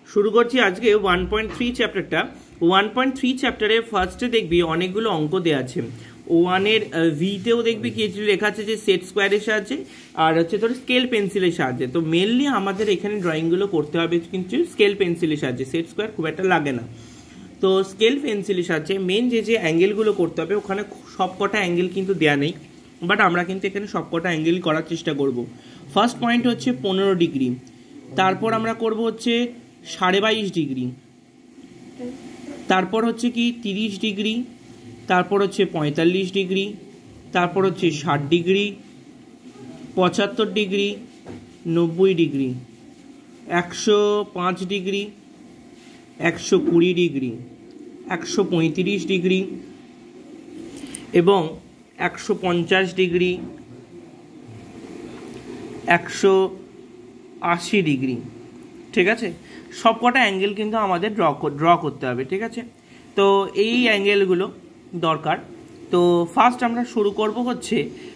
শুরু করছি আজকে 1.3 চ্যাপ্টারটা। 1.3 চ্যাপ্টারে ফার্স্টে দেখবি অনেকগুলো অঙ্ক দেওয়া আছে। ওয়ানের ভিতেও দেখবি কি লেখা আছে যে সেট স্কোয়ারের সাহায্যে, আর হচ্ছে তোর স্কেল পেন্সিলের সাহায্যে। তো মেনলি আমাদের এখানে ড্রয়িংগুলো করতে হবে কিন্তু স্কেল পেন্সিলের সাহায্যে, সেট স্কোয়ার খুব একটা লাগে না। তো স্কেল পেন্সিলের সাহায্যে মেন যে অ্যাঙ্গেলগুলো করতে হবে, ওখানে সব কটা অ্যাঙ্গেল কিন্তু দেওয়া নেই, বাট আমরা কিন্তু এখানে সব কটা অ্যাঙ্গেল করার চেষ্টা করব। ফার্স্ট পয়েন্ট হচ্ছে 15 ডিগ্রি, তারপর আমরা করব হচ্ছে 22.5 ডিগ্রি, তারপর হচ্ছে কি 30 ডিগ্রি, তারপর হচ্ছে 45 ডিগ্রি, তারপর হচ্ছে 60 degree, 75 degree, 90 degree, 105 degree, 120 degree, 135 degree এবং 150 ডিগ্রি, 180 ডিগ্রি। ঠিক আছে, সব কটা অ্যাঙ্গেল কিন্তু আমাদের ড্র করতে হবে। ঠিক আছে, তো এই অ্যাঙ্গেলগুলো দরকার। তো ফার্স্ট আমরা শুরু করব হচ্ছে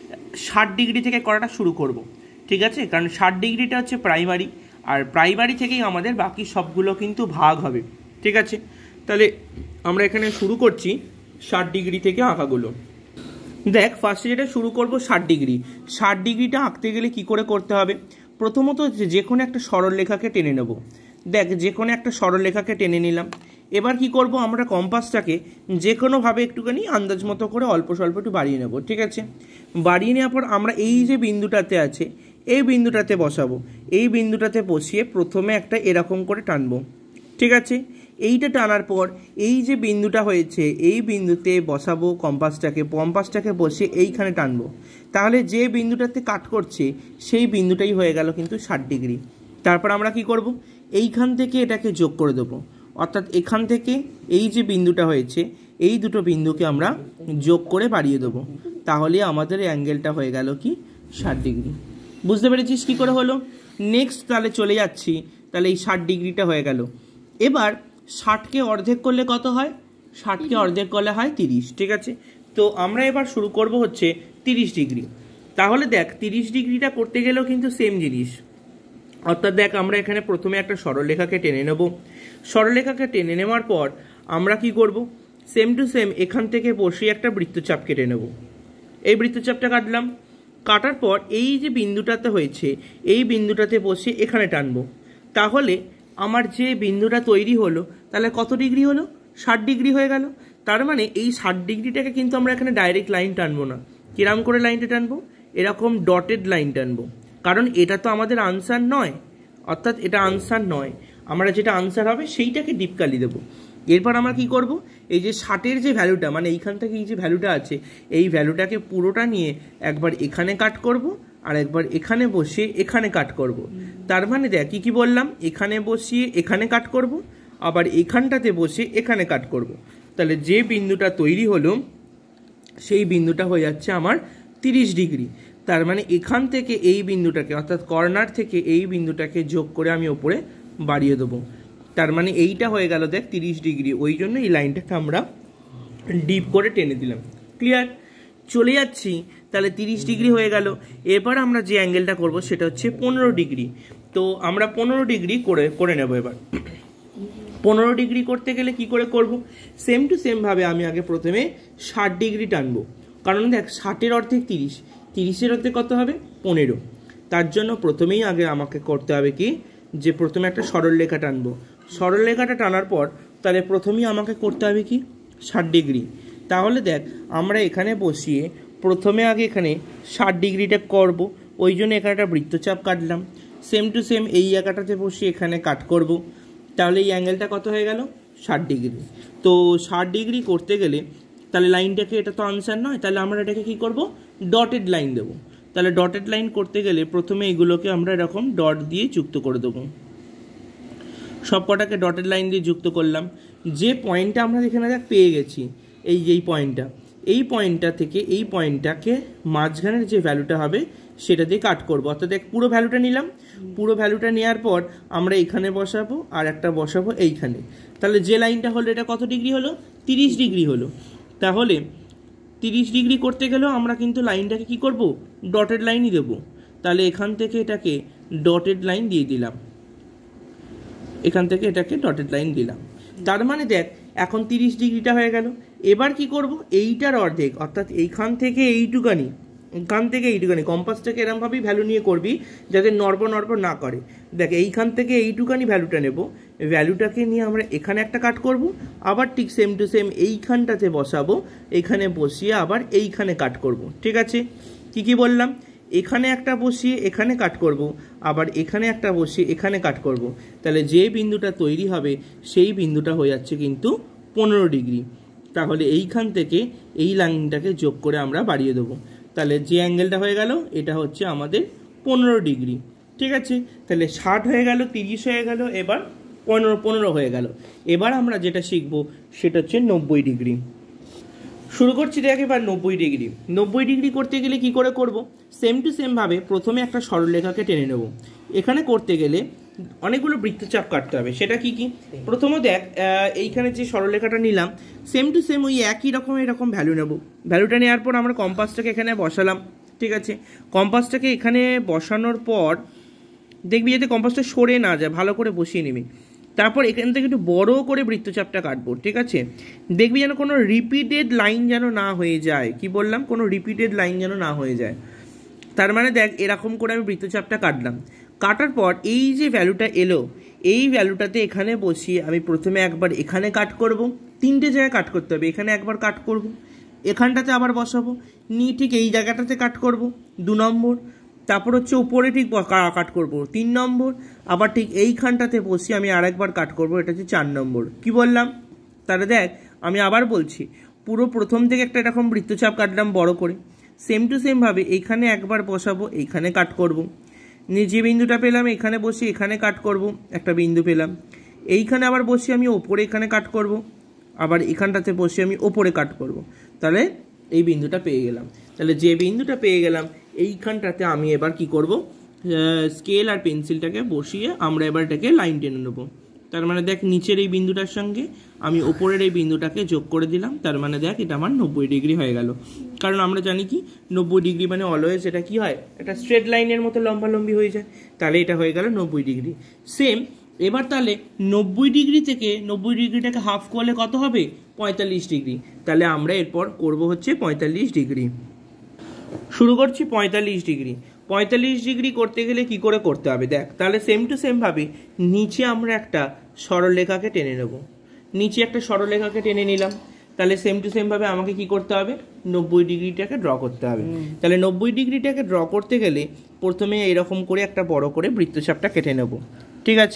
60 ডিগ্রি থেকে করাটা শুরু করব। ঠিক আছে, কারণ 60 ডিগ্রিটা হচ্ছে প্রাইমারি, আর প্রাইমারি থেকেই আমাদের বাকি সবগুলো কিন্তু ভাগ হবে। ঠিক আছে, তাহলে আমরা এখানে শুরু করছি 60 ডিগ্রি থেকে আঁকাগুলো। দেখ, ফার্স্টে যেটা শুরু করব 60 ডিগ্রি। 60 ডিগ্রিটা আঁকতে গেলে কি করে করতে হবে? প্রথমত যে কোনো একটা সরলরেখাকে টেনে নেব। দেখ, যে কোনো একটা সরলরেখাকে টেনে নিলাম। এবার কি করব, আমরা কম্পাসটাকে যে কোনোভাবে একটুখানি আন্দাজ মতো করে অল্প স্বল্প একটু বাড়িয়ে নেব। ঠিক আছে, বাড়িয়ে নেওয়ার পর আমরা এই যে বিন্দুটাতে আছে এই বিন্দুটাতে বসাবো। এই বিন্দুটাতে বসিয়ে প্রথমে একটা এরকম করে টানবো। ঠিক আছে, এইটা টানার পর এই যে বিন্দুটা হয়েছে এই বিন্দুতে বসাবো কম্পাসটাকে বসিয়ে এইখানে টানবো। তাহলে যে বিন্দুটাতে কাট করছে সেই বিন্দুটাই হয়ে গেল কিন্তু 60 ডিগ্রি। তারপর আমরা কি করব, এইখান থেকে এটাকে যোগ করে দেবো, অর্থাৎ এখান থেকে এই যে বিন্দুটা হয়েছে এই দুটো বিন্দুকে আমরা যোগ করে বাড়িয়ে দেবো। তাহলে আমাদের অ্যাঙ্গেলটা হয়ে গেল কি 60 ডিগ্রি। বুঝতে পেরেছিস কী করে হলো? নেক্সট তাহলে চলে যাচ্ছি, তাহলে এই 60 ডিগ্রিটা হয়ে গেল। এবার 60কে অর্ধেক করলে কত হয়? 60কে অর্ধেক করলে হয় 30। ঠিক আছে, তো আমরা এবার শুরু করব হচ্ছে 30 ডিগ্রি। তাহলে দেখ, 30 ডিগ্রিটা করতে গেলেও কিন্তু সেম জিনিস, অর্থাৎ দেখ আমরা এখানে প্রথমে একটা সরলরেখাকে টেনে নেব। সরলরেখাকে টেনে নেওয়ার পর আমরা কি করব, সেম টু সেম এখান থেকে বসিয়ে একটা বৃত্তচাপ কেটে নেব। এই বৃত্তচাপটা কাটলাম, কাটার পর এই যে বিন্দুটাতে হয়েছে এই বিন্দুটাতে বসে এখানে টানবো। তাহলে আমার যে বিন্দুটা তৈরি হলো তাহলে কত ডিগ্রি হলো? 60 ডিগ্রি হয়ে গেল। তার মানে এই 60 ডিগ্রিটাকে কিন্তু আমরা এখানে ডাইরেক্ট লাইন টানবো না। কিরম করে লাইনটা টানবো? এরকম ডটেড লাইন টানবো, কারণ এটা তো আমাদের আনসার নয়, অর্থাৎ এটা আনসার নয়। আমরা যেটা আনসার হবে সেইটাকে ডিপকালি দেবো। এরপর আমরা কি করব, এই যে 60-এর যে ভ্যালুটা, মানে এইখান থেকে এই যে ভ্যালুটা আছে এই ভ্যালুটাকে পুরোটা নিয়ে একবার এখানে কাট করব আর একবার এখানে বসিয়ে এখানে কাট করব। তার মানে দেখ কি বললাম, এখানে বসিয়ে এখানে কাট করব, আবার এখানটাতে বসে এখানে কাট করব। তাহলে যে বিন্দুটা তৈরি হলো সেই বিন্দুটা হয়ে যাচ্ছে আমার 30 ডিগ্রি। তার মানে এখান থেকে এই বিন্দুটাকে, অর্থাৎ কর্নার থেকে এই বিন্দুটাকে যোগ করে আমি ওপরে বাড়িয়ে দেবো। তার মানে এইটা হয়ে গেল দেখ 30 ডিগ্রি। ওই জন্য এই লাইনটাকে আমরা ডিপ করে টেনে দিলাম। ক্লিয়ার? চলে যাচ্ছি, তাহলে 30 ডিগ্রি হয়ে গেল। এবার আমরা যে অ্যাঙ্গেলটা করব সেটা হচ্ছে 15 ডিগ্রি। তো আমরা 15 ডিগ্রি করে নেব। এবার 15 ডিগ্রি করতে গেলে কি করে করব, সেম টু সেম ভাবে আমি আগে প্রথমে 60 ডিগ্রি টানবো, কারণ দেখ 60-এর অর্ধেক 30, 30-এর অর্ধেক কত হবে? 15। তার জন্য প্রথমেই আগে আমাকে করতে হবে কি, যে প্রথমে একটা সরলরেখা টানবো। সরলরেখাটা টানার পর তাহলে প্রথমেই আমাকে করতে হবে কি 60 ডিগ্রি। তাহলে দেখ আমরা এখানে বসিয়ে প্রথমে আগে এখানে 60 ডিগ্রিটা করব, ওই জন্য এখানে একটা বৃত্তচাপ কাটলাম। সেম টু সেম এই জায়গাটাতে বসিয়ে এখানে কাট করব। তাহলে এই অ্যাঙ্গেলটা কত হয়ে গেল? 60 ডিগ্রি। তো 60 ডিগ্রি করতে গেলে তাহলে লাইনটাকে, এটা তো আনসার নয়, তাহলে আমরা এটাকে কি করব, ডটেড লাইন দেব। তাহলে ডটেড লাইন করতে গেলে প্রথমে এগুলোকে আমরা এরকম ডট দিয়ে যুক্ত করে দেবো। সব কটাকে ডটেড লাইন দিয়ে যুক্ত করলাম। যে পয়েন্টটা আমরা এখানে দেখ পেয়ে গেছি, এই পয়েন্টটা, এই পয়েন্টটা থেকে এই পয়েন্টটাকে মাঝখানের যে ভ্যালুটা হবে সেটা দিয়ে কাট করবো। অর্থাৎ দেখ পুরো ভ্যালুটা নিলাম, পুরো ভ্যালুটা নেওয়ার পর আমরা এখানে বসাবো আর একটা বসাবো এইখানে। তাহলে যে লাইনটা হলো এটা কত ডিগ্রি হলো? 30 ডিগ্রি হলো। তাহলে 30 ডিগ্রি করতে গেলেও আমরা কিন্তু লাইনটাকে কি করব, ডটেড লাইনই দেবো। তাহলে এখান থেকে এটাকে ডটেড লাইন দিয়ে দিলাম। এখান থেকে এটাকে ডটেড লাইন দিলাম। তার মানে দেখ এখন 30 ডিগ্রিটা হয়ে গেল। এবার কি করব, এইটার অর্ধেক অর্থাৎ এইখান থেকে এইটুকানি, এখান থেকে এইটুকানি, কম্পাসটাকে এরমভাবেই ভ্যালু নিয়ে করবি যাতে নড়বড় না করে। দেখ এইখান থেকে এইটুকানি ভ্যালুটা নেব, ভ্যালুটাকে নিয়ে আমরা এখানে একটা কাট করব, আবার ঠিক সেম টু সেম এইখানটাতে বসাবো, এখানে বসিয়ে আবার এইখানে কাট করব। ঠিক আছে, কি বললাম, এখানে একটা বসিয়ে এখানে কাট করব, আবার এখানে একটা বসিয়ে এখানে কাট করব। তাহলে যে বিন্দুটা তৈরি হবে সেই বিন্দুটা হয়ে যাচ্ছে কিন্তু 15 ডিগ্রি। তাহলে এইখান থেকে এই লাইনটাকে যোগ করে আমরা বাড়িয়ে দেবো। তাহলে যে অ্যাঙ্গেলটা হয়ে গেল এটা হচ্ছে আমাদের 15 ডিগ্রি। ঠিক আছে, তাহলে 60 হয়ে গেল, 30 হয়ে গেল, এবার 15 হয়ে গেল। এবার আমরা যেটা শিখবো সেটা হচ্ছে 90 ডিগ্রি। শুরু করছি দেখ এবার 90 ডিগ্রি। 90 ডিগ্রি করতে গেলে কি করে করব, সেম টু সেম ভাবে প্রথমে একটা সরলরেখাকে টেনে নেব। এখানে করতে গেলে অনেকগুলো বৃত্তচাপ কাটতে হবে। সেটা কি প্রথমে দেখ এইখানে যে সরলরেখাটা নিলাম সেম টু সেম ওই একই রকম এরকম ভ্যালু নেব। ভ্যালুটা নেওয়ার পর আমরা কম্পাসটাকে এখানে বসালাম। ঠিক আছে, কম্পাসটাকে এখানে বসানোর পর দেখবি যাতে কম্পাসটা সরে না যায়, ভালো করে বসিয়ে নিবি। তারপর এখান থেকে একটু বড় করে বৃত্তচাপটা কাটবো। ঠিক আছে, দেখবি যেন কোনো রিপিটেড লাইন যেন না হয়ে যায়। কি বললাম, কোনো রিপিটেড লাইন যেন না হয়ে যায়। তার মানে দেখ এরকম করে আমি বৃত্তচাপটা কাটলাম। কাটার পর এই যে ভ্যালুটা এলো, এই ভ্যালুটাতে এখানে বসিয়ে আমি প্রথমে একবার এখানে কাট করব, 3টে জায়গায় কাট করতে হবে। এখানে একবার কাট করব, এখানটাতে আবার বসাবো, নিয়ে ঠিক এই জায়গাটাতে কাট করব 2 নম্বর, তারপর হচ্ছে উপরে ঠিক কাট করব 3 নম্বর, আবার ঠিক এইখানটাতে বসিয়ে আমি আরেকবার কাট করব, এটা হচ্ছে 4 নম্বর। কি বললাম, তাহলে দেখ আমি আবার বলছি, পুরো প্রথম থেকে একটা এরকম বৃত্তচাপ কাটলাম বড় করে, সেম টু সেম ভাবে এইখানে একবার বসাবো, এইখানে কাট করব, নিয়ে যে বিন্দুটা পেলাম এখানে বসে এখানে কাট করব, একটা বিন্দু পেলাম। এইখানে আবার বসে আমি ওপরে এখানে কাট করব, আবার এখানটাতে বসে আমি ওপরে কাট করব। তাহলে এই বিন্দুটা পেয়ে গেলাম। তাহলে যে বিন্দুটা পেয়ে গেলাম এইখানটাতে আমি এবার কি করব, স্কেল আর পেন্সিলটাকে বসিয়ে আমরা এবার এটাকে লাইন টেনে নেবো। তার মানে দেখ নিচের এই বিন্দুটার সঙ্গে আমি ওপরের এই বিন্দুটাকে যোগ করে দিলাম। তার মানে দেখ এটা আমার 90 ডিগ্রি হয়ে গেল। কারণ আমরা জানি কি 90 ডিগ্রি মানে অলওয়েজ এটা কি হয়, এটা স্ট্রেট লাইনের মতো লম্বালম্বি হয়ে যায়। তাহলে এটা হয়ে গেল 90 ডিগ্রি। সেম এবার তাহলে 90 ডিগ্রি থেকে 90 ডিগ্রিটাকে হাফ করলে কত হবে, 45 ডিগ্রি। তাহলে আমরা এরপর করব হচ্ছে 45 ডিগ্রি। শুরু করছি 45 ডিগ্রি। 45 ডিগ্রি করতে গেলে কি করে করতে হবে দেখ, তাহলে সেম টু সেম ভাবে নিচে আমরা একটা সরলরেখাকে টেনে নেব। নিচে একটা সরলরেখাকে টেনে নিলাম। তাহলে সেম টু সেম ভাবে আমাকে কি করতে হবে, 90 ডিগ্রিটাকে ড্র করতে হবে। তাহলে 90 ডিগ্রিটাকে ড্র করতে গেলে প্রথমে এরকম করে একটা বড় করে বৃত্তচাপটা কেটে নেব। ঠিক আছে,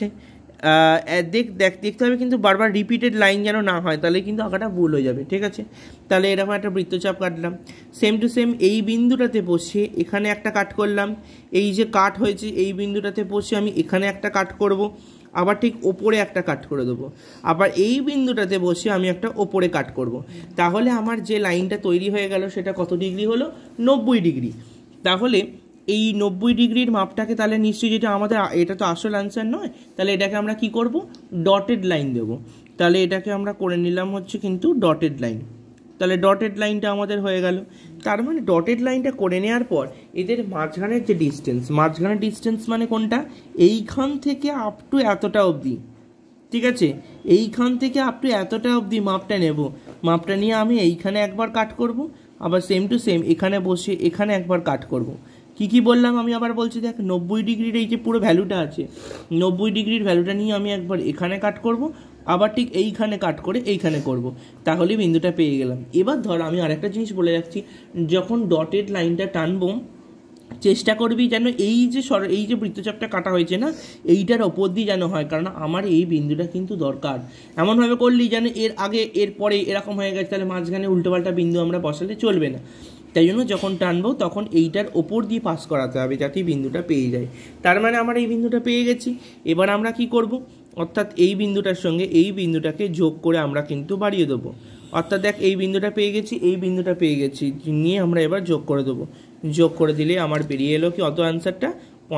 দেখতে হবে কিন্তু বারবার রিপিটেড লাইন যেন না হয়, তাহলে কিন্তু আঁকাটা ভুল হয়ে যাবে। ঠিক আছে, তাহলে এরকম একটা বৃত্তচাপ কাটলাম। সেম টু সেম এই বিন্দুটাতে বসে এখানে একটা কাট করলাম। এই যে কাট হয়েছে এই বিন্দুটাতে বসে আমি এখানে একটা কাট করব, আবার ঠিক ওপরে একটা কাট করে দেবো, আবার এই বিন্দুটাতে বসে আমি একটা ওপরে কাট করব। তাহলে আমার যে লাইনটা তৈরি হয়ে গেল সেটা কত ডিগ্রি হলো, 90 ডিগ্রি। তাহলে এই 90 ডিগ্রির মাপটাকে তাহলে নিশ্চয়ই, যেটা আমাদের এটা তো আসল অ্যান্সার নয়, তাহলে এটাকে আমরা কি করব, ডটেড লাইন দেব। তাহলে এটাকে আমরা করে নিলাম হচ্ছে কিন্তু ডটেড লাইন। তাহলে ডটেড লাইনটা আমাদের হয়ে গেল। তার মানে ডটেড লাইনটা করে নেওয়ার পর এদের মাঝখানের যে ডিস্টেন্স, মাঝখানের ডিস্টেন্স মানে কোনটা, এইখান থেকে আপ টু এতটা অবধি। ঠিক আছে, এইখান থেকে আপ টু এতটা অবধি মাপটা নেব। মাপটা নিয়ে আমি এইখানে একবার কাট করব, আবার সেম টু সেম এখানে বসে এখানে একবার কাট করব। কি বললাম আমি আবার বলছি দেখ, 90 ডিগ্রির এই যে পুরো ভ্যালুটা আছে, 90 ডিগ্রির ভ্যালুটা নিয়ে আমি একবার এখানে কাট করব, আবার ঠিক এইখানে কাট করে এইখানে করব, তাহলে বিন্দুটা পেয়ে গেলাম। এবার ধর আমি আরেকটা জিনিস বলে রাখছি, যখন ডটেড লাইনটা টানবো চেষ্টা করবি যেন এই যে বৃত্তচাপটা কাটা হয়েছে না, এইটার ওপর দিয়ে যেন হয়, কারণ আমার এই বিন্দুটা কিন্তু দরকার। এমনভাবে করলি যেন এর আগে এর পরে এরকম হয়ে গেছে, তাহলে মাঝখানে উল্টোপাল্টা বিন্দু আমরা বসালে চলবে না। তাই জন্য যখন টানবো তখন এইটার ওপর দিয়ে পাস করাতে হবে যাতে বিন্দুটা পেয়ে যায়। তার মানে আমার এই বিন্দুটা পেয়ে গেছি। এবার আমরা কি করব, অর্থাৎ এই বিন্দুটার সঙ্গে এই বিন্দুটাকে যোগ করে আমরা কিন্তু বাড়িয়ে দেবো। অর্থাৎ দেখ এই বিন্দুটা পেয়ে গেছি, এই বিন্দুটা পেয়ে গেছি, নিয়ে আমরা এবার যোগ করে দেবো। যোগ করে দিলে আমার বেরিয়ে এলো কি অত অ্যান্সারটা,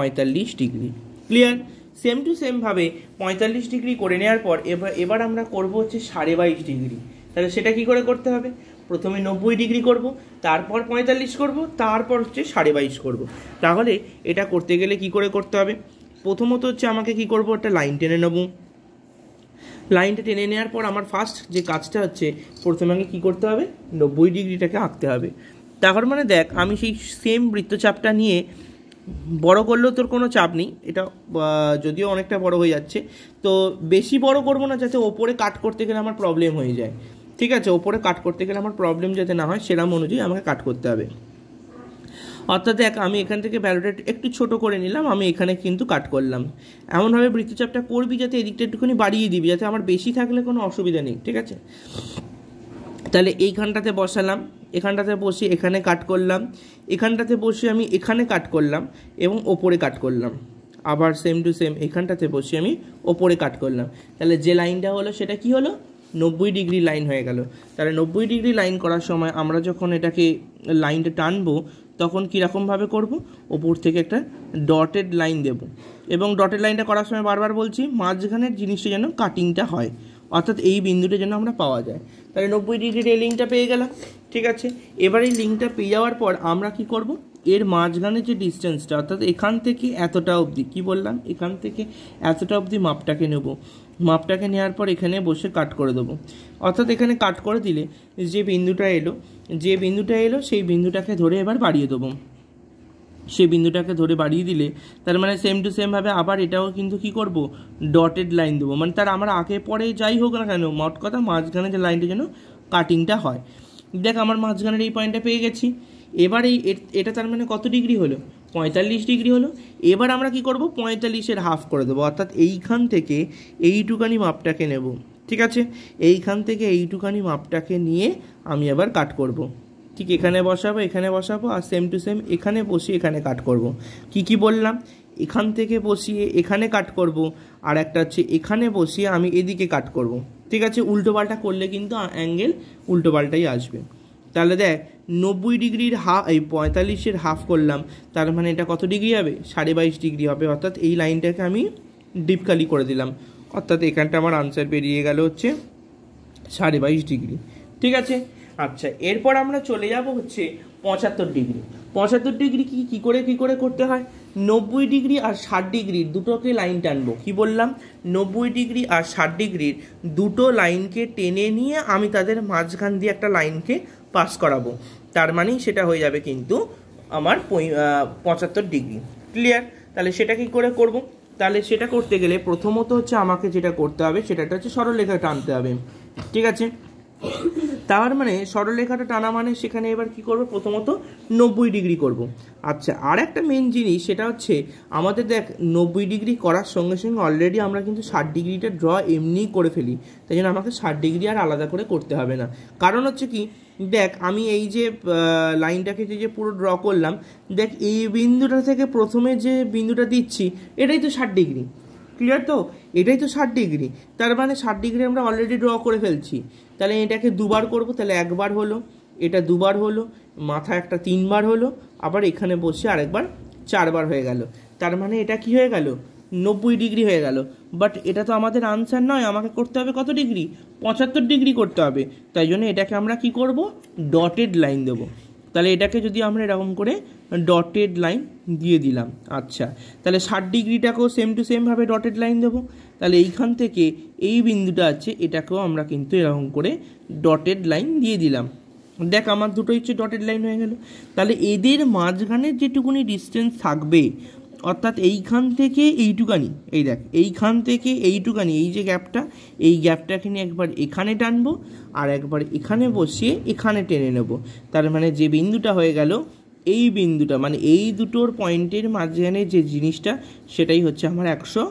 45 degree. Clear? Same to same ভাবে 45 ডিগ্রি করে নেওয়ার পর এবার আমরা করব হচ্ছে 22.5 ডিগ্রি। তাহলে সেটা কি করে করতে হবে, প্রথমে 90 ডিগ্রি করব, তারপর 45 করব, তারপর হচ্ছে 22.5 করব। তাহলে এটা করতে গেলে কি করে করতে হবে, প্রথমত হচ্ছে আমাকে কি করব, একটা লাইন টেনে নেব। লাইনটা টেনে নেওয়ার পর আমার ফার্স্ট যে কাজটা হচ্ছে, প্রথমে আগে কী করতে হবে, 90 ডিগ্রিটাকে আঁকতে হবে। তার মানে দেখ, আমি সেই সেম বৃত্তচাপটা নিয়ে বড় করলেও তোর কোনো চাপ নেই, এটা যদিও অনেকটা বড় হয়ে যাচ্ছে, তো বেশি বড় করবো না যাতে ওপরে কাট করতে গেলে আমার প্রবলেম হয়ে যায়, ঠিক আছে? ওপরে কাট করতে গেলে আমার প্রবলেম যাতে না হয় সেরকম অনুযায়ী আমাকে কাট করতে হবে। অর্থাৎ দেখ, আমি এখান থেকে ভ্যালুটা একটু ছোট করে নিলাম, আমি এখানে কিন্তু কাট করলাম। এমনভাবে বৃত্তচাপটা করবি যাতে এদিকটা একটুখানি বাড়িয়ে দিবি, যাতে আমার বেশি থাকলে কোনো অসুবিধা নেই, ঠিক আছে? তাহলে এইখানটাতে বসালাম, এখানটাতে বসে এখানে কাট করলাম, এখানটাতে বসে আমি এখানে কাট করলাম এবং ওপরে কাট করলাম, আবার সেম টু সেম এখানটাতে বসে আমি ওপরে কাট করলাম। তাহলে যে লাইনটা হলো সেটা কি হলো, 90 ডিগ্রি লাইন হয়ে গেল। তাহলে 90 ডিগ্রি লাইন করার সময় আমরা যখন এটাকে লাইনটা টানবো তখন কীরকমভাবে করব, ওপর থেকে একটা ডটেড লাইন দেব, এবং ডটেড লাইনটা করার সময় বারবার বলছি মাঝখানের জিনিসটা যেন কাটিংটা হয়, অর্থাৎ এই বিন্দুটা যেন আমরা পাওয়া যায়। তাহলে 90 ডিগ্রির এই লিঙ্কটা পেয়ে গেলাম, ঠিক আছে? এবার এই লিঙ্কটা পেয়ে যাওয়ার পর আমরা কি করব, এর মাঝখানে যে ডিস্টেন্সটা, অর্থাৎ এখান থেকে এতটা অবধি, কি বললাম, এখান থেকে এতটা অবধি মাপটাকে নেব। মাপটাকে নেওয়ার পর এখানে বসে কাট করে দেবো। অর্থাৎ এখানে কাট করে দিলে যে বিন্দুটা এলো সেই বিন্দুটাকে ধরে এবার বাড়িয়ে দেবো। সেই বিন্দুটাকে ধরে বাড়িয়ে দিলে তার মানে সেম টু সেমভাবে আবার এটাও কিন্তু কি করব, ডটেড লাইন দেবো। মানে তার আমার আগে পরে যাই হোক না কেন, মোট কথা মাঝখানে যে লাইনটা যেন কাটিংটা হয়। দেখ, আমার মাঝখানের এই পয়েন্টটা পেয়ে গেছি। এবার এটা তার মানে কত ডিগ্রি হলো, 45 ডিগ্রি হলো। এবার আমরা কি করব, 45-এর হাফ করে দেবো, অর্থাৎ এইখান থেকে এইটুকানি মাপটাকে নেব, ঠিক আছে? এইখান থেকে এইটুকানি মাপটাকে নিয়ে আমি আবার কাট করব। ঠিক এখানে বসাবো আর সেম টু সেম এখানে বসিয়ে এখানে কাট করব। কি বললাম, এখান থেকে বসিয়ে এখানে কাট করব, আর একটা হচ্ছে এখানে বসিয়ে আমি এদিকে কাট করব, ঠিক আছে? উল্টো পাল্টা করলে কিন্তু অ্যাঙ্গেল উল্টো পাল্টাই আসবে। তাহলে দেখ, 90 ডিগ্রির এই 45-এর হাফ করলাম, তার মানে এটা কত ডিগ্রি হবে, 22.5 ডিগ্রি হবে। অর্থাৎ এই লাইনটাকে আমি ডিপ কালি করে দিলাম, অর্থাৎ এখানটা আমার আনসার বেরিয়ে গেল হচ্ছে 22.5 ডিগ্রি, ঠিক আছে? আচ্ছা, এরপর আমরা চলে যাব হচ্ছে 75 ডিগ্রি। 75 ডিগ্রি কি করে করতে হয়, 90 ডিগ্রি আর 60 ডিগ্রির দুটোকে লাইন টানবো। কি বললাম, 90 ডিগ্রি আর 60 ডিগ্রির দুটো লাইনকে টেনে নিয়ে আমি তাদের মাঝখান দিয়ে একটা লাইনকে পাস করাবো, তার মানেই সেটা হয়ে যাবে কিন্তু আমার 75 ডিগ্রি। ক্লিয়ার? তাহলে সেটা কি করে করব, তাহলে সেটা করতে গেলে প্রথমত হচ্ছে আমাকে যেটা করতে হবে সেটা হচ্ছে সরলরেখা টানতে হবে, ঠিক আছে? তার মানে সরলরেখাটা টানা মানে সেখানে এবার কি করব, প্রথমত 90 ডিগ্রি করব। আচ্ছা, আর একটা মেন জিনিস সেটা হচ্ছে আমাদের দেখ 90 ডিগ্রি করার সঙ্গে সঙ্গে অলরেডি আমরা কিন্তু 60 ডিগ্রিটা ড্র এমনিই করে ফেলি, তাই জন্য আমাকে 60 ডিগ্রি আর আলাদা করে করতে হবে না। কারণ হচ্ছে কি, দেখ আমি এই যে লাইনটাকে যে পুরো ড্র করলাম, দেখ এই বিন্দুটা থেকে প্রথমে যে বিন্দুটা দিচ্ছি এটাই তো 60 ডিগ্রি। ক্লিয়ার তো? এটাই তো 60 ডিগ্রি, তার মানে 60 ডিগ্রি আমরা অলরেডি ড্র করে ফেলছি। তাহলে এটাকে দুবার করব, তাহলে একবার হলো, এটা দুবার হলো, মাথা একটা 3বার হলো, আবার এখানে বসে আরেকবার 4বার হয়ে গেল। তার মানে এটা কি হয়ে গেল, 90 ডিগ্রি হয়ে গেল। বাট এটা তো আমাদের আনসার নয়, আমাকে করতে হবে কত ডিগ্রি, 75 ডিগ্রি করতে হবে। তাই জন্য এটাকে আমরা কি করব, ডটেড লাইন দেবো। তাহলে এটাকে যদি আমরা এরকম করে ডটেড লাইন দিয়ে দিলাম, আচ্ছা, তাহলে 60 ডিগ্রিটাকেও সেম টু সেমভাবে ডটেড লাইন দেবো। তাহলে এইখান থেকে এই বিন্দুটা আছে, এটাকেও আমরা কিন্তু এরকম করে ডটেড লাইন দিয়ে দিলাম। দেখ, আমার দুটো হচ্ছে ডটেড লাইন হয়ে গেল। তাহলে এদের মাঝখানের যেটুকুনি ডিস্টেন্স থাকবে, অর্থাৎ এইখান থেকে এইটুকানি, এই দেখ এইখান থেকে এইটুকানি, এই যে গ্যাপটা, এই গ্যাপটাকে নিয়ে একবার এখানে টানবো আর একবার এখানে বসিয়ে এখানে টেনে নেব। তার মানে যে বিন্দুটা হয়ে গেল, এই বিন্দুটা মানে এই দুটোর পয়েন্টের মাঝখানে যে জিনিসটা সেটাই হচ্ছে আমার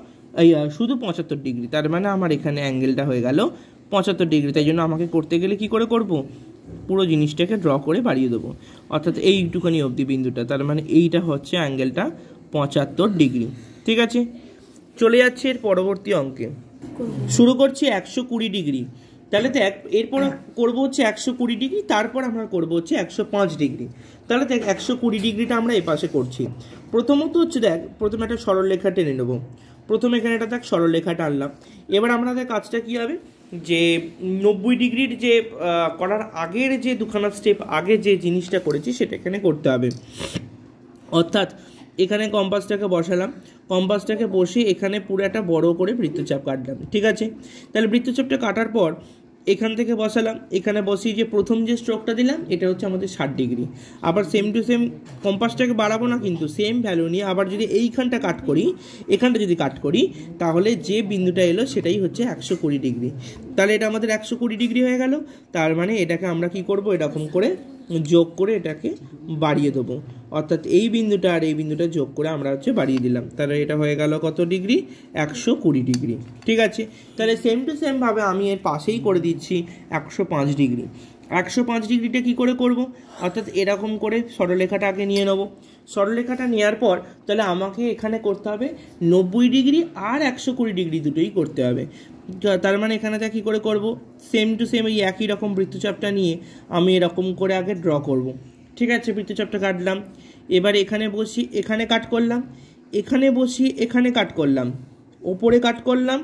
শুধু 75 ডিগ্রি। তার মানে আমার এখানে অ্যাঙ্গেলটা হয়ে গেল 75 ডিগ্রি। তাই জন্য আমাকে করতে গেলে কি করে করব, পুরো জিনিসটাকে ড্র করে বাড়িয়ে দেবো, অর্থাৎ এইটুকানি অবধি বিন্দুটা, তার মানে এইটা হচ্ছে অ্যাঙ্গেলটা 75 ডিগ্রি। ঠিক আছে, চলে যাচ্ছে এর পরবর্তী অঙ্কে। শুরু করছি 120 ডিগ্রি। তাহলে দেখ, এরপর করবো হচ্ছে 120 ডিগ্রি, তারপর আমরা করবো হচ্ছে 105 ডিগ্রি। তাহলে দেখ 120 ডিগ্রিটা আমরা এই পাশে করছি। প্রথমত হচ্ছে দেখ, প্রথমে একটা সরলরেখা টেনে নেবো। প্রথমে এখানে একটা দেখ সরলরেখা টানলাম। এবার আমাদের কাজটা কী হবে, যে 90 ডিগ্রির যে করার আগের যে দুখানা স্টেপ আগে যে জিনিসটা করেছি সেটা এখানে করতে হবে। অর্থাৎ এখানে কম্পাসটাকে বসালাম, কম্পাসটাকে বসিয়ে এখানে পুরো একটা বড় করে বৃত্তচাপ কাটলাম। ঠিক আছে, তাহলে বৃত্তচাপটা কাটার পর এখান থেকে বসালাম, এখানে বসিয়ে যে প্রথম যে স্ট্রোকটা দিলাম এটা হচ্ছে আমাদের 60 ডিগ্রি। আবার সেম টু সেম কম্পাসটাকে বাড়াবো না, কিন্তু সেম ভ্যালু নিয়ে আবার যদি এইখানটা কাট করি, এখানটা যদি কাট করি, তাহলে যে বিন্দুটা এলো সেটাই হচ্ছে 120 ডিগ্রি। তাহলে এটা আমাদের 120 ডিগ্রি হয়ে গেল। তার মানে এটাকে আমরা কি করব, এরকম করে যোগ করে এটাকে বাড়িয়ে দেবো, অর্থাৎ এই বিন্দুটা আর এই বিন্দুটা যোগ করে আমরা হচ্ছে বাড়িয়ে দিলাম। তাহলে এটা হয়ে গেল কত ডিগ্রি, 120 ডিগ্রি। ঠিক আছে, তাহলে সেম টু সেম ভাবে আমি এর পাশেই করে দিচ্ছি 105 ডিগ্রি। 105 ডিগ্রিটা কী করে করব, অর্থাৎ এরকম করে সরলরেখাটা আগে নিয়ে নেব। সরলরেখাটা নেওয়ার পর তাহলে আমাকে এখানে করতে হবে 90 ডিগ্রি আর 120 ডিগ্রি দুটোই করতে হবে। তার মানে এখানে যা কী করে করব, সেম টু সেম এই একই রকম বৃত্তচাপটা নিয়ে আমি এরকম করে আগে ড্র করব। ঠিক আছে, বৃত্তচাপটা কাটলাম, এবার এখানে বসি, এখানে কাট করলাম, এখানে বসি, এখানে কাট করলাম, ওপরে কাট করলাম,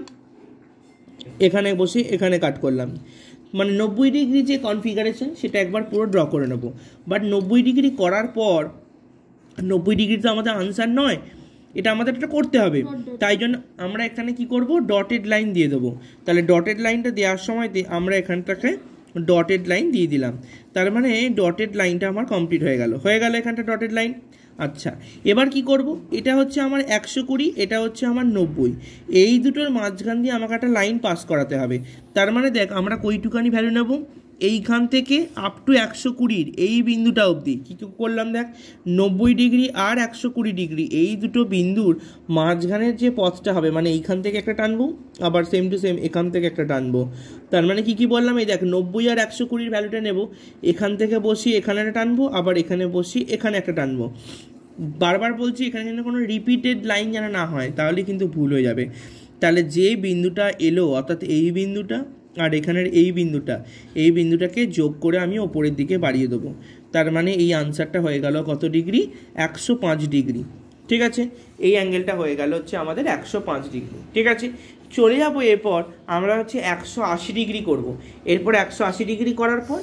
এখানে বসি, এখানে কাট করলাম। মানে 90 ডিগ্রি যে কনফিগারেশন সেটা একবার পুরো ড্র করে নেব। বাট 90 ডিগ্রি করার পর 90 ডিগ্রি তো আমাদের আনসার নয়, এটা আমাদের এটা করতে হবে। তাই জন্য আমরা এখানে কি করব, ডটেড লাইন দিয়ে দেবো। তাহলে ডটেড লাইনটা দেওয়ার সময় আমরা এখানটাকে ডটেড লাইন দিয়ে দিলাম। তার মানে ডটেড লাইনটা আমার কমপ্লিট হয়ে গেল এখানটা ডটেড লাইন। আচ্ছা, এবার কি করব, এটা হচ্ছে আমার 120, এটা হচ্ছে আমার 90, এই দুটোর মাঝখান দিয়ে আমাকে একটা লাইন পাস করাতে হবে। তার মানে দেখ আমরা কইটুকানি ভ্যালু নেব, এইখান থেকে আপ টু 120 এই বিন্দুটা অবধি কী করলাম, দেখ 90 ডিগ্রি আর 120 ডিগ্রি এই দুটো বিন্দুর মাঝখানের যে পথটা হবে, মানে এইখান থেকে একটা টানবো, আবার সেম টু সেম এখান থেকে একটা টানবো। তার মানে কি বললাম, এই দেখ 90 আর 120 ভ্যালুটা নেব, এখান থেকে বসি এখানে একটা টানবো, আবার এখানে বসি এখানে একটা টানবো। বারবার বলছি এখানে যেন কোনো রিপিটেড লাইন যেন না হয়, তাহলে কিন্তু ভুল হয়ে যাবে। তাহলে যে বিন্দুটা এলো, অর্থাৎ এই বিন্দুটা আর এখানের এই বিন্দুটাকে যোগ করে আমি ওপরের দিকে বাড়িয়ে দেবো। তার মানে এই আনসারটা হয়ে গেল কত ডিগ্রি, 105 ডিগ্রি। ঠিক আছে, এই অ্যাঙ্গেলটা হয়ে গেল হচ্ছে আমাদের 105 ডিগ্রি। ঠিক আছে, চলে যাবো এরপর আমরা হচ্ছে 180 ডিগ্রি করব। এরপর 180 ডিগ্রি করার পর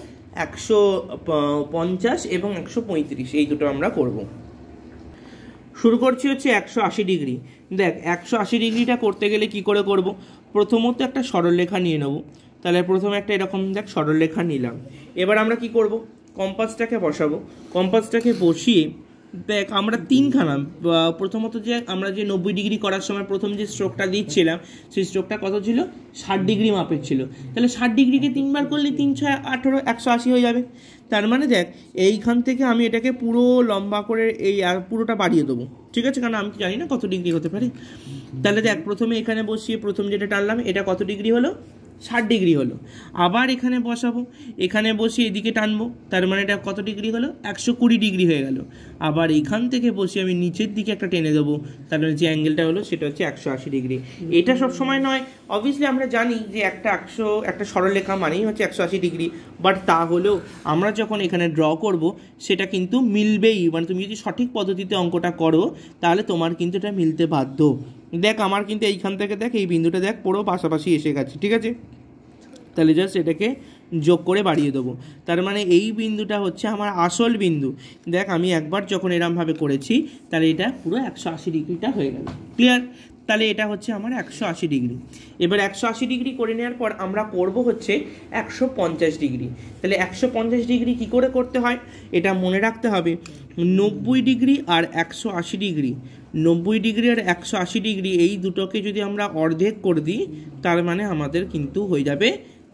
150 এবং 135 এই দুটো আমরা করব। শুরু করছি হচ্ছে 180 ডিগ্রি। দেখ 180 ডিগ্রিটা করতে গেলে কি করে করব, প্রথমত একটা সরলরেখা নিয়ে নেব। তাহলে প্রথমে একটা এরকম দেখ সরলরেখা নিলাম। এবার আমরা কি করব, কম্পাসটাকে বসাবো। কম্পাসটাকে বসিয়ে দেখ আমরা তিনখানা, প্রথমত যে আমরা যে 90 ডিগ্রি করার সময় প্রথম যে স্ট্রোকটা দিচ্ছিলাম সেই স্ট্রোকটা কত ছিল, 60 ডিগ্রি মাপের ছিল। তাহলে 60 ডিগ্রিকে 3 বার করলে 3 6 18 180 হয়ে যাবে। তার মানে দেখ এইখান থেকে আমি এটাকে পুরো লম্বা করে এই পুরোটা বাড়িয়ে দেবো। ঠিক আছে, কারণ আমি জানি না কত ডিগ্রি হতে পারে। তাহলে দেখ প্রথমে এখানে বসিয়ে প্রথম যেটা টানলাম এটা কত ডিগ্রি হলো, 60 ডিগ্রি হলো। আবার এখানে বসাবো, এখানে বসিয়ে এদিকে টানবো, তার মানে এটা কত ডিগ্রি হলো, 120 ডিগ্রি হয়ে গেল। আবার এখান থেকে বসিয়ে আমি নিচের দিকে একটা টেনে দেবো, তার মানে যে অ্যাঙ্গেলটা হলো সেটা হচ্ছে 180 ডিগ্রি। এটা সব সময় নয়, অবভিয়াসলি আমরা জানি যে একটা সরলরেখা মানেই হচ্ছে 180 ডিগ্রি, বাট তাহলেও আমরা যখন এখানে ড্র করব সেটা কিন্তু মিলবেই। মানে তুমি যদি সঠিক পদ্ধতিতে অঙ্কটা করো তাহলে তোমার কিন্তু এটা মিলতে বাধ্য। দেখ আমার কিন্তু এইখান থেকে দেখ এই বিন্দুটা দেখ পুরো পাশাপাশি এসে গেছে। ঠিক আছে, তাহলে জাস্ট এটাকে যোগ করে বাড়িয়ে দেবো। তার মানে এই বিন্দুটা হচ্ছে আমার আসল বিন্দু। দেখ আমি একবার যখন এরমভাবে করেছি তাহলে এটা পুরো 180 ডিগ্রিটা হয়ে গেল। ক্লিয়ার? তাহলে এটা হচ্ছে আমার 180 ডিগ্রি। এবার 180 ডিগ্রি করে নেওয়ার পর আমরা করব হচ্ছে 150 ডিগ্রি। তাহলে 150 ডিগ্রি কি করে করতে হয় এটা মনে রাখতে হবে। 90 ডিগ্রি আর 180 ডিগ্রি, 90 ডিগ্রি আর 180 ডিগ্রি এই দুটোকে যদি আমরা অর্ধেক করে দিই তার মানে আমাদের কিন্তু হয়ে যাবে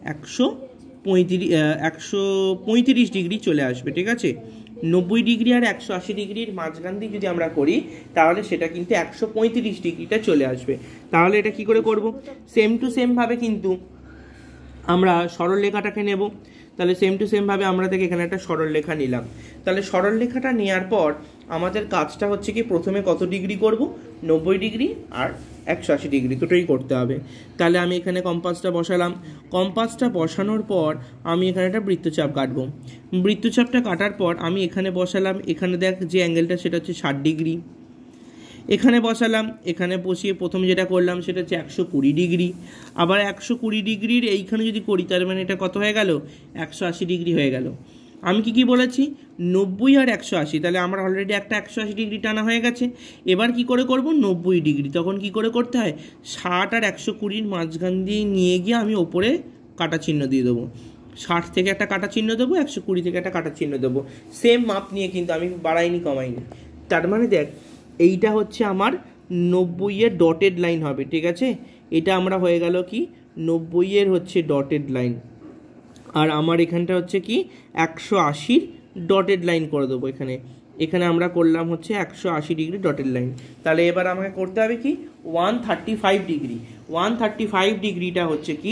135 ডিগ্রি চলে আসবে। ঠিক আছে, 90 ডিগ্রি আর 180 ডিগ্রির মাঝখান দিয়ে যদি আমরা করি তাহলে সেটা কিন্তু 135 ডিগ্রিটা চলে আসবে। তাহলে এটা কি করে করব, সেম টু সেম ভাবে কিন্তু আমরা সরলরেখাটাকে নেব। তাহলে সেম টু সেম ভাবে আমরা দেখে এখানে একটা সরলরেখা নিলাম। তাহলে সরলরেখাটা নেওয়ার পর আমাদের কাজটা হচ্ছে কি প্রথমে কত ডিগ্রি করব, 90 ডিগ্রি আর 180 ডিগ্রি দুটোই করতে হবে। তাহলে আমি এখানে কম্পাসটা বসালাম। কম্পাসটা বসানোর পর আমি এখানে একটা বৃত্তচাপ কাটবো। বৃত্তচাপটা কাটার পর আমি এখানে বসালাম, এখানে দেখ যে অ্যাঙ্গেলটা সেটা হচ্ছে 60 ডিগ্রি। এখানে বসালাম, এখানে বসিয়ে প্রথম যেটা করলাম সেটা হচ্ছে 120 ডিগ্রি। আবার 120 ডিগ্রির এইখানে যদি করি তার মানে এটা কত হয়ে গেল, 180 ডিগ্রি হয়ে গেল। আমি কি বলেছি 90 আর 180, তাহলে আমার অলরেডি একটা 180 ডিগ্রি টানা হয়ে গেছে। এবার কি করে করব 90 ডিগ্রি, তখন কি করে করতে হয় 60 আর 120 মাঝখান দিয়ে নিয়ে গিয়ে আমি ওপরে কাটা চিহ্ন দিয়ে দেবো। 60 থেকে একটা কাটা চিহ্ন দেবো, 120 থেকে একটা কাটা চিহ্ন দেবো, সেম মাপ নিয়ে, কিন্তু আমি বাড়াইনি কমাইনি। তার মানে দেখ এইটা হচ্ছে আমার 90-এর ডটেড লাইন হবে, ঠিক আছে। এটা আমরা হয়ে গেল কি 90-এর হচ্ছে ডটেড লাইন, আর আমার এখানটা হচ্ছে কি 180 ডটেড লাইন করে দেবো। এখানে আমরা করলাম হচ্ছে 180 ডিগ্রি ডটেড লাইন। তাহলে এবার আমাকে করতে হবে কি 135 ডিগ্রি। 135 ডিগ্রিটা হচ্ছে কি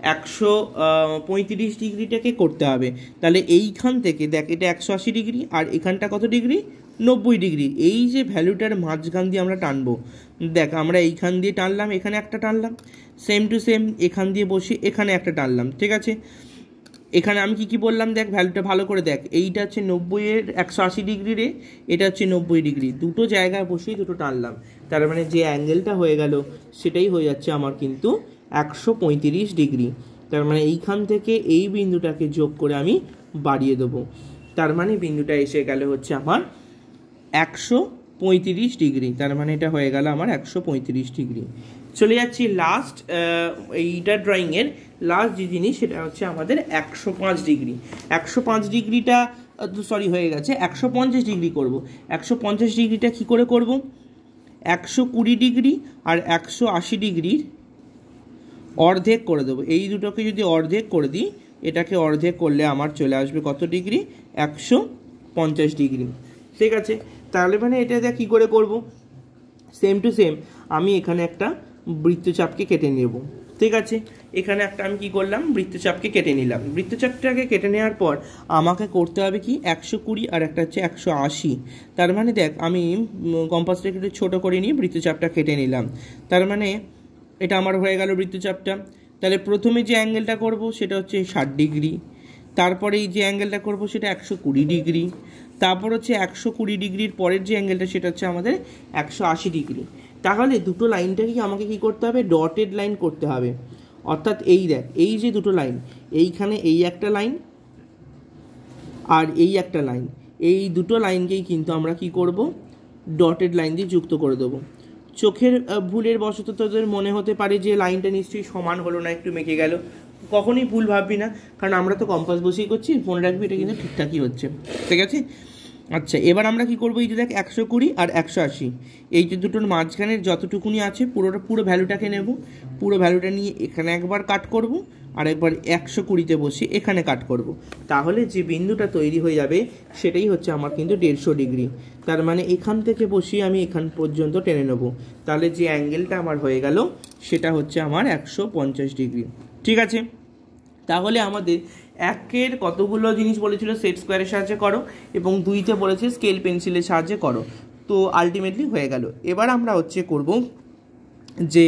135 ডিগ্রিটাকে করতে হবে। তাহলে এইখান থেকে দেখ এটা 180 ডিগ্রি, আর এখানটা কত ডিগ্রি 90 ডিগ্রি। এই যে ভ্যালুটার মাঝখান দিয়ে আমরা টানবো, দেখ আমরা এইখান দিয়ে টানলাম, এখানে একটা টানলাম, সেম টু সেম এখান দিয়ে বসে এখানে একটা টানলাম, ঠিক আছে। এখানে আমি কি বললাম দেখ ভ্যালুটা ভালো করে দেখ, এইটা হচ্ছে 90-এর 180 ডিগ্রি রে, এটা হচ্ছে 90 ডিগ্রি, দুটো জায়গায় বসেই দুটো টানলাম। তার মানে যে অ্যাঙ্গেলটা হয়ে গেল সেটাই হয়ে যাচ্ছে আমার কিন্তু 135 ডিগ্রি। তার মানে এইখান থেকে এই বিন্দুটাকে যোগ করে আমি বাড়িয়ে দেবো, তার মানে বিন্দুটা এসে গেল হচ্ছে আমার 135 ডিগ্রি। তার মানে এটা হয়ে গেল আমার 135 ডিগ্রি। চলে যাচ্ছি লাস্ট, এইটা ড্রয়িংয়ের লাস্ট যে জিনিস সেটা হচ্ছে আমাদের 105 ডিগ্রি। 105 ডিগ্রিটা সরি হয়ে গেছে 150 ডিগ্রি করব। 150 ডিগ্রিটা কী করে করব 120 ডিগ্রি আর 180 ডিগ্রির অর্ধেক করে দেবো। এই দুটোকে যদি অর্ধেক করে দিই, এটাকে অর্ধেক করলে আমার চলে আসবে কত ডিগ্রি 150 ডিগ্রি, ঠিক আছে। তাহলে মানে এটা কী করে করব সেম টু সেম আমি এখানে একটা বৃত্তচাপকে কেটে নেব, ঠিক আছে। এখানে একটা আমি কি করলাম বৃত্তচাপকে কেটে নিলাম। বৃত্তচাপটাকে কেটে নেওয়ার পর আমাকে করতে হবে কি 120 আর একটা হচ্ছে 180। তার মানে দেখ আমি কম্পাসটাকে একটু ছোটো করে নিয়ে বৃত্তচাপটা কেটে নিলাম। তার মানে এটা আমার হয়ে গেল বৃত্তচাপটা। তাহলে প্রথমে যে অ্যাঙ্গেলটা করব সেটা হচ্ছে 60 ডিগ্রি, তারপরে এই যে অ্যাঙ্গেলটা করব সেটা 120 ডিগ্রি, তারপর হচ্ছে 120 ডিগ্রির পরের যে অ্যাঙ্গেলটা সেটা হচ্ছে আমাদের 180 ডিগ্রি। তাহলে দুটো লাইনটাকে আমাকে কি করতে হবে ডটেড লাইন করতে হবে। অর্থাৎ এই দেখ এই যে দুটো লাইন, এইখানে এই একটা লাইন আর এই একটা লাইন, এই দুটো লাইনকেই কিন্তু আমরা কি করব ডটেড লাইন দিয়ে যুক্ত করে দেবো। চোখের ভুলের বশত তোদের মনে হতে পারে যে লাইনটা নিশ্চয়ই সমান হলো না, একটু মেকে গেল। কখনই ভুল ভাববি না, কারণ আমরা তো কম্পাস বসেই করছি, মনে রাখবি এটা কিন্তু ঠিকঠাকই হচ্ছে, ঠিক আছে। আচ্ছা এবার আমরা কি করবো এই যে দেখ 120 আর 180 এই যে দুটোর মাঝখানের যতটুকুনি আছে পুরো ভ্যালুটাকে নেব, পুরো ভ্যালুটা নিয়ে এখানে একবার কাট করব আর একবার 120-তে বসে এখানে কাট করব। তাহলে যে বিন্দুটা তৈরি হয়ে যাবে সেটাই হচ্ছে আমার কিন্তু 150 ডিগ্রি। তার মানে এখান থেকে বসিয়ে আমি এখান পর্যন্ত টেনে নেব, তাহলে যে অ্যাঙ্গেলটা আমার হয়ে গেল সেটা হচ্ছে আমার 150 ডিগ্রি, ঠিক আছে। তাহলে আমাদের একের কতগুলো জিনিস বলেছিল সেট স্কোয়ারের সাহায্যে করো, এবং 2তে বলেছে স্কেল পেন্সিলের সাহায্যে করো, তো আলটিমেটলি হয়ে গেল। এবার আমরা হচ্ছে করব যে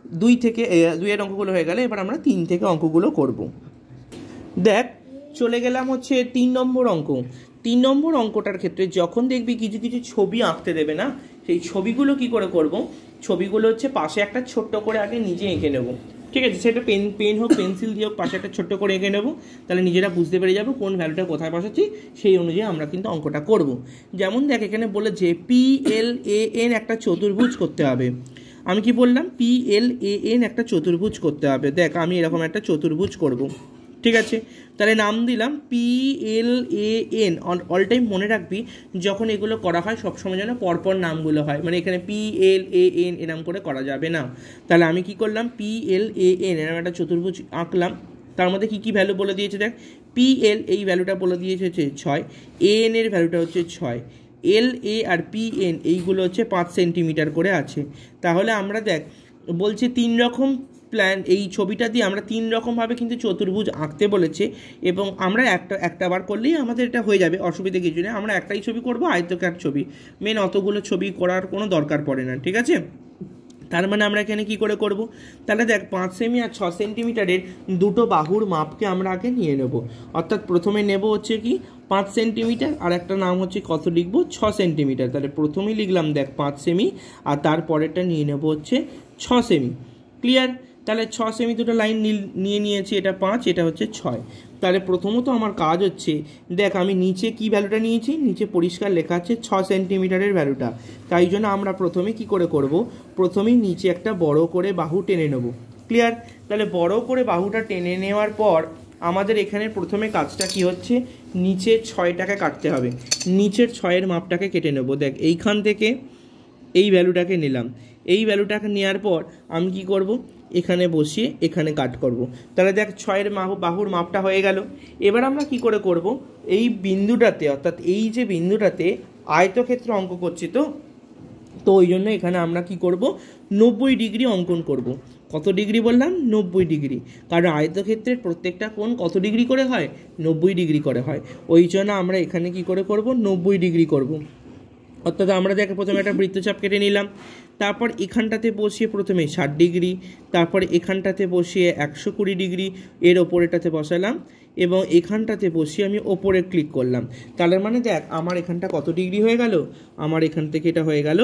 2-এর অঙ্কগুলো হয়ে গেলে এবার আমরা 3 থেকে অঙ্কগুলো করব। দেখ চলে গেলাম হচ্ছে 3 নম্বর অঙ্ক। 3 নম্বর অঙ্কটার ক্ষেত্রে যখন দেখবি কিছু কিছু ছবি আঁকতে দেবে না, সেই ছবিগুলো কি করে করব, ছবিগুলো হচ্ছে পাশে একটা ছোট্ট করে আগে নিজে এঁকে নেব, ঠিক আছে। সেটা পেন হোক পেন্সিল দিয়ে হোক পাশে একটা ছোট্ট করে এঁকে নেবো, তাহলে নিজেরা বুঝতে পেরে যাবো কোন ভ্যালুটা কোথায় বসাচ্ছি, সেই অনুযায়ী আমরা কিন্তু অঙ্কটা করব। যেমন দেখ এখানে বলেছে PLAN একটা চতুর্ভুজ করতে হবে। আমি কি বললাম PLAN একটা চতুর্ভুজ করতে হবে। দেখ আমি এরকম একটা চতুর্ভুজ করব, ঠিক আছে। তাহলে নাম দিলাম PLAN। অল টাইম মনে রাখবি যখন এগুলো করা হয় সবসময় যেন পরপর নামগুলো হয়, মানে এখানে PLAN এরম করে করা যাবে না। তাহলে আমি কি করলাম PLAN এরম একটা চতুর্ভুজ আঁকলাম। তার মধ্যে কী কী ভ্যালু বলে দিয়েছে দেখ, PL এই ভ্যালুটা বলে দিয়েছে হচ্ছে 6, AN এর ভ্যালুটা হচ্ছে 6, LA আর PN এইগুলো হচ্ছে 5 সেন্টিমিটার করে আছে। তাহলে আমরা দেখ বলছে 3 রকম প্ল্যান, এই ছবিটা দিয়ে আমরা 3 রকমভাবে কিন্তু চতুর্ভুজ আঁকতে বলেছে, এবং আমরা একটা বার করলেই আমাদের এটা হয়ে যাবে, অসুবিধা কিছু নেই। আমরা একটাই ছবি করব, আয়তকার ছবি, মেন অতগুলো ছবি করার কোনো দরকার পড়ে না, ঠিক আছে। তার মানে আমরা এখানে কি করে করব, তাহলে দেখ 5 সেমি আর 6 সেন্টিমিটারের দুটো বাহুর মাপকে আমরা আগে নিয়ে নেব। অর্থাৎ প্রথমে নেব হচ্ছে কি 5 সেন্টিমিটার, আর একটা নাম হচ্ছে কত লিখবো 6 সেন্টিমিটার। তাহলে প্রথমেই লিখলাম দেখ 5 সেমি, আর তারপরেরটা নিয়ে নেব হচ্ছে 6 সেমি। ক্লিয়ার? তাহলে 6 সেমি দুটো লাইন নিয়ে নিয়েছি, এটা 5, এটা হচ্ছে 6। তাহলে প্রথমত আমার কাজ হচ্ছে, দেখ আমি নিচে কি ভ্যালুটা নিয়েছি, নিচে পরিষ্কার লেখা আছে 6 সেন্টিমিটারের ভ্যালুটা। তাই জন্য আমরা প্রথমে কি করে করব, প্রথমেই নিচে একটা বড় করে বাহু টেনে নেব। ক্লিয়ার? তাহলে বড় করে বাহুটা টেনে নেওয়ার পর আমাদের এখানে প্রথমে কাজটা কি হচ্ছে, নিচে 6টাকে কাটতে হবে। নিচের 6-এর মাপটাকে কেটে নেব। দেখ এইখান থেকে এই ভ্যালুটাকে নিলাম, এই ভ্যালুটাকে নেওয়ার পর আমি কি করব, এখানে বসিয়ে এখানে কাট করব। তাহলে দেখ 6-এর বাহুর মাপটা হয়ে গেল। এবার আমরা কি করে করব, এই বিন্দুটাতে অর্থাৎ এই যে বিন্দুটাতে আয়তক্ষেত্র অঙ্ক করছি, তো ওই জন্য এখানে আমরা কি করব, 90 ডিগ্রি অঙ্কন করব। কত ডিগ্রি বললাম? 90 ডিগ্রি। কারণ আয়তক্ষেত্রের প্রত্যেকটা কোণ কত ডিগ্রি করে হয়? 90 ডিগ্রি করে হয়। ওই জন্য আমরা এখানে কি করে করব, 90 ডিগ্রি করব। অর্থাৎ আমরা দেখ প্রথমে একটা বৃত্তচাপ কেটে নিলাম, তারপর এখানটাতে বসিয়ে প্রথমে 60 ডিগ্রি, তারপর এখানটাতে বসিয়ে 120 ডিগ্রি, এর ওপরেটাতে বসালাম এবং এখানটাতে বসিয়ে আমি ওপরে ক্লিক করলাম। তাহলে মানে দেখ আমার এখানটা কত ডিগ্রি হয়ে গেল, আমার এখান থেকে এটা হয়ে গেল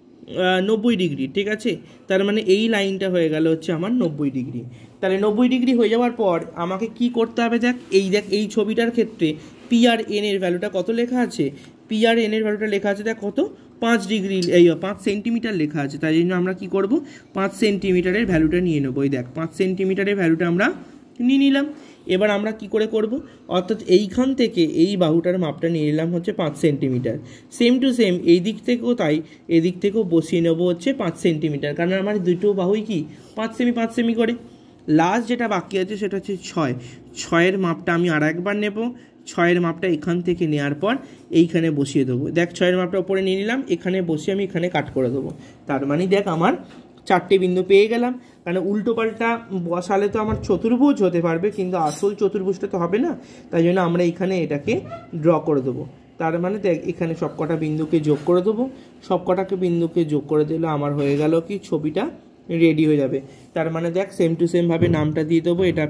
90 ডিগ্রি। ঠিক আছে? তার মানে এই লাইনটা হয়ে গেল হচ্ছে আমার 90 ডিগ্রি। তাহলে 90 ডিগ্রি হয়ে যাওয়ার পর আমাকে কি করতে হবে, দেখ এই ছবিটার ক্ষেত্রে পি আর এন এর ভ্যালুটা কত লেখা আছে, পি আর এন এর ভ্যালুটা লেখা আছে দেখ কত, 5 ডিগ্রি, 5 সেন্টিমিটার লেখা আছে। তাই জন্য আমরা কি করব, 5 সেন্টিমিটারের ভ্যালুটা নিয়ে নেবো। এই দেখ 5 সেন্টিমিটারের ভ্যালুটা আমরা নিয়ে নিলাম। এবার আমরা কি করে করব, অর্থাৎ এইখান থেকে এই বাহুটার মাপটা নিয়ে নিলাম হচ্ছে 5 সেন্টিমিটার। সেম টু সেম এই দিক থেকেও তাই, এদিক থেকেও বসিয়ে নেবো হচ্ছে 5 সেন্টিমিটার, কারণ আমার দুটো বাহুই কি 5 সেমি করে। লাস্ট যেটা বাকি আছে সেটা হচ্ছে 6-এর মাপটা আমি আর একবার নেব। 6-এর মাপটা এখান থেকে নেওয়ার পর এইখানে বসিয়ে দেবো। দেখ 6-এর মাপটা উপরে নিয়ে নিলাম, এখানে বসিয়ে আমি এখানে কাট করে দেবো। তার মানে দেখ আমার 4টে বিন্দু পেয়ে গেলাম। কারণ উল্টো পাল্টা বসালে তো আমার চতুর্ভুজ হতে পারবে, কিন্তু আসল চতুর্ভুজটা তো হবে না। তাই জন্য আমরা এখানে এটাকে ড্র করে দেবো। তার মানে দেখ এখানে সবকটা বিন্দুকে যোগ করে দেবো। সবকটাকে বিন্দুকে যোগ করে দিলে আমার হয়ে গেল কি, ছবিটা রেডি হয়ে যাবে। তার মানে দেখ সেম টু সেম ভাবে নামটা দিয়ে দেবো, এটা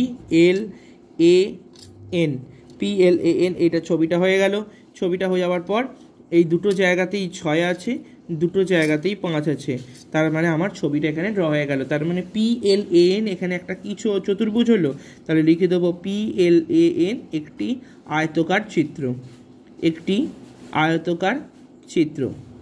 PLAN, এটা ছবিটা হয়ে গেল। ছবিটা হয়ে যাওয়ার পর এই দুটো জায়গাতেই 6 আছে, দুটো জায়গাতেই 5 আছে। তার মানে আমার ছবিটা এখানে ড্র হয়ে গেল। তার মানে PLAN এখানে একটা কিছু চতুর্ভুজ হলো। তাহলে লিখে দেবো PLAN একটি আয়তকার চিত্র, একটি আয়তকার চিত্র।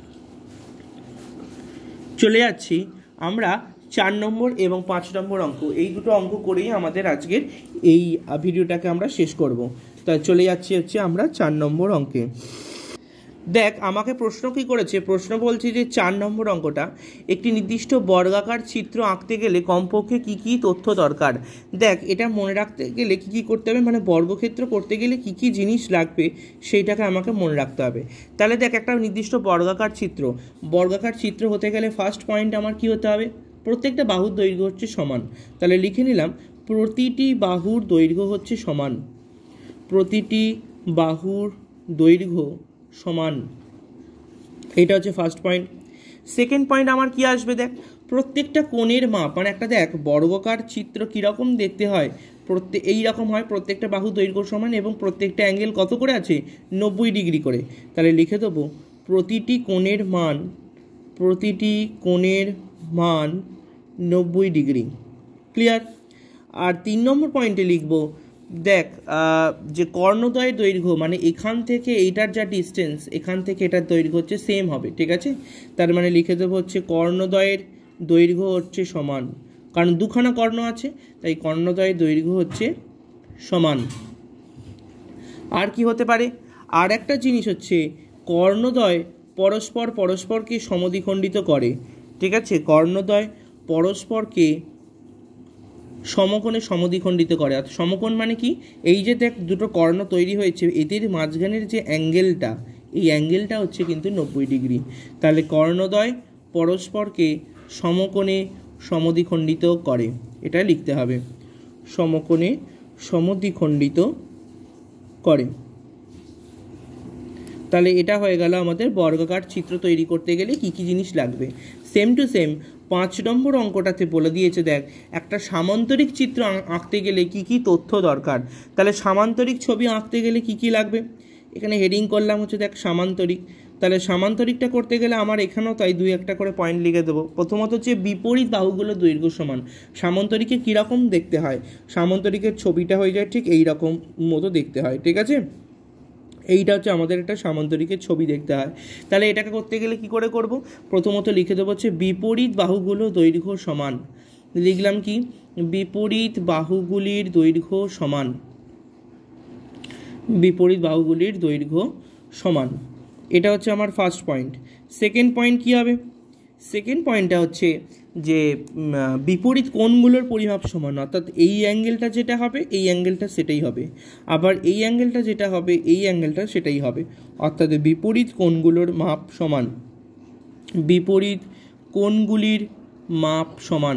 চলে যাচ্ছি আমরা 4 নম্বর এবং 5 নম্বর অঙ্ক। এই দুটো অঙ্ক করেই আমাদের আজকের এই ভিডিওটাকে আমরা শেষ করব। তা চলে যাচ্ছি হচ্ছে আমরা 4 নম্বর অঙ্কে। দেখ আমাকে প্রশ্ন কি করেছে, প্রশ্ন বলছে যে 4 নম্বর অঙ্কটা, একটি নির্দিষ্ট বর্গাকার চিত্র আঁকতে গেলে কমপক্ষে কি কি তথ্য দরকার। দেখ এটা মনে রাখতে গেলে কি কি করতে হবে, মানে বর্গক্ষেত্র করতে গেলে কি কি জিনিস লাগবে সেইটাকে আমাকে মনে রাখতে হবে। তাহলে দেখ একটা নির্দিষ্ট বর্গাকার চিত্র হতে গেলে ফার্স্ট পয়েন্ট আমার কি হতে হবে, প্রত্যেকটা বাহুর দৈর্ঘ্য হচ্ছে সমান। তাহলে লিখে নিলাম প্রতিটি বাহুর দৈর্ঘ্য হচ্ছে সমান, প্রতিটি বাহুর দৈর্ঘ্য সমান। এটা হচ্ছে ফার্স্ট পয়েন্ট। সেকেন্ড পয়েন্ট আমার কি আসবে, দেখ প্রত্যেকটা কোণের মাপ, মানে একটা দেখ বর্গাকার চিত্র কীরকম দেখতে হয়, এইরকম হয়, প্রত্যেকটা বাহু দৈর্ঘ্য সমান এবং প্রত্যেকটা অ্যাঙ্গেল কত করে আছে, 90 ডিগ্রি করে। তাহলে লিখে দেবো প্রতিটি কোণের মান 90 ডিগ্রি। ক্লিয়ার? আর 3 নম্বর পয়েন্টে লিখবো, দেখ যে কর্ণদ্বয়ের দৈর্ঘ্য, মানে এখান থেকে এইটার যা ডিস্টেন্স, এখান থেকে এটার দৈর্ঘ্য হচ্ছে সেম হবে। ঠিক আছে? তার মানে লিখে দেবো হচ্ছে কর্ণদ্বয়ের দৈর্ঘ্য হচ্ছে সমান, কারণ দুখানা কর্ণ আছে, তাই কর্ণদ্বয়ের দৈর্ঘ্য হচ্ছে সমান। আর কি হতে পারে, আর একটা জিনিস হচ্ছে কর্ণদ্বয় পরস্পরকে সমদ্বিখণ্ডিত করে। ঠিক আছে? কর্ণদ্বয় পরস্পরকে সমকোণে সমদ্বিখণ্ডিত করে। আর সমকোণ মানে কি, এই যে দেখ দুটো কর্ণ তৈরি হয়েছে, এদের মাঝখানের যে অ্যাঙ্গেলটা, এই অ্যাঙ্গেলটা হচ্ছে কিন্তু 90 ডিগ্রি। তাহলে কর্ণদ্বয় পরস্পরকে সমকোণে সমদ্বিখণ্ডিত করে, এটা লিখতে হবে, সমকোণে সমদ্বিখণ্ডিত করে। তাহলে এটা হয়ে গেল আমাদের বর্গাকার চিত্র তৈরি করতে গেলে কি কি জিনিস লাগবে। সেম টু সেম 5 নম্বর অঙ্কটাতে বলে দিয়েছে, দেখ একটা সামান্তরিক চিত্র আঁকতে গেলে কি কি তথ্য দরকার। তাহলে সামান্তরিক ছবি আঁকতে গেলে কি কি লাগবে, এখানে হেডিং করলাম হচ্ছে দেখ সামান্তরিক। তাহলে সামান্তরিকটা করতে গেলে আমার এখানেও তাই 2-1টা করে পয়েন্ট লিখে দেবো। প্রথমত হচ্ছে বিপরীত বাহুগুলো দৈর্ঘ্য সমান। সামান্তরিকে কীরকম দেখতে হয়, সামান্তরিকের ছবিটা হয়ে যায় ঠিক এই রকম মতো দেখতে হয়, ঠিক আছে। এইটা হচ্ছে আমাদের একটা সামান্তরিকের ছবি দেখতে হয়। তাহলে এটাকে করতে গেলে কি করে করব, প্রথমত লিখে দেবো হচ্ছে বিপরীত বাহুগুলো দৈর্ঘ্য সমান। লিখলাম কি, বিপরীত বাহুগুলির দৈর্ঘ্য সমান, বিপরীত বাহুগুলির দৈর্ঘ্য সমান। এটা হচ্ছে আমার ফার্স্ট পয়েন্ট। সেকেন্ড পয়েন্ট কী হবে, সেকেন্ড পয়েন্টটা হচ্ছে যে বিপরীত কোণগুলোর পরিমাপ সমান, অর্থাৎ এই অ্যাঙ্গেলটা যেটা হবে এই অ্যাঙ্গেলটা সেটাই হবে, আবার এই অ্যাঙ্গেলটা যেটা হবে এই অ্যাঙ্গেলটা সেটাই হবে, অর্থাৎ বিপরীত কোণগুলোর মাপ সমান, বিপরীত কোণগুলির মাপ সমান।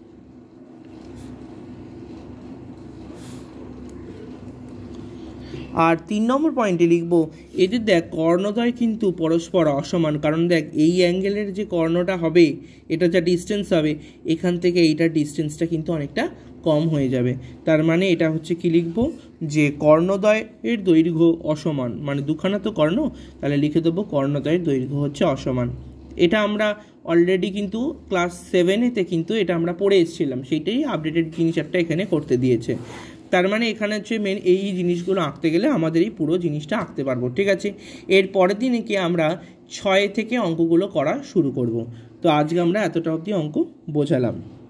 আর 3 নম্বর পয়েন্টে লিখব, এদের দেখ কর্ণদ্বয় কিন্তু পরস্পর অসমান, কারণ দেখ এই অ্যাঙ্গেলের যে কর্ণটা হবে এটা যা ডিস্টেন্স হবে এখান থেকে এইটার ডিস্টেন্সটা কিন্তু অনেকটা কম হয়ে যাবে। তার মানে এটা হচ্ছে কি লিখব, যে কর্ণদ্বয়ের দৈর্ঘ্য অসমান, মানে দুখানা তো কর্ণ, তাহলে লিখে দেবো কর্ণদ্বয়ের দৈর্ঘ্য হচ্ছে অসমান। এটা আমরা অলরেডি কিন্তু ক্লাস 7-এতে কিন্তু এটা আমরা পড়ে এসেছিলাম, সেইটাই আপডেটেড জিনিস একটা এখানে করতে দিয়েছে। তার মানে এখানে হচ্ছে মেন এই জিনিসগুলো আঁকতে গেলে আমাদের এই পুরো জিনিসটা আঁকতে পারবো, ঠিক আছে। এর পরের দিনে কি আমরা 6 থেকে অঙ্কগুলো করা শুরু করব। তো আজকে আমরা এতটা অবধি অঙ্ক বোঝালাম।